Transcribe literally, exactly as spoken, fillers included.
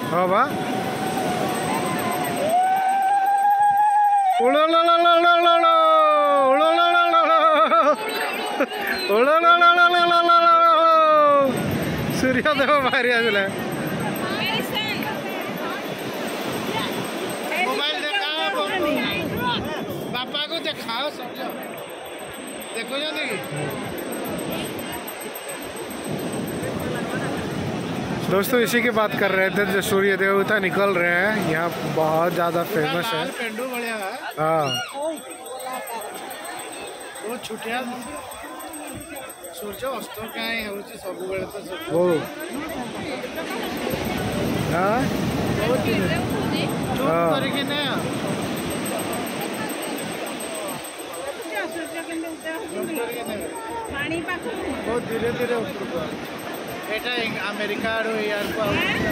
हाँ बा उड़ो लो लो लो लो लो लो उड़ो लो लो लो लो उड़ो लो लो लो लो लो लो सूर्योदय बाहरी आसले मोबाइल देखा बापा को देखाओ सब देखो जल्दी। दोस्तों इसी की बात कर रहे थे जो सूर्य देवता निकल रहे हैं यहाँ बहुत ज़्यादा फेमस है। हाँ वो छुट्टिया सूर्य अस्त कहीं होची सब बेले तो सब वो हाँ बहुत दिन हाँ तरीके ने बहुत धीरे धीरे ऊपर को एटा अमेरिका रो यार को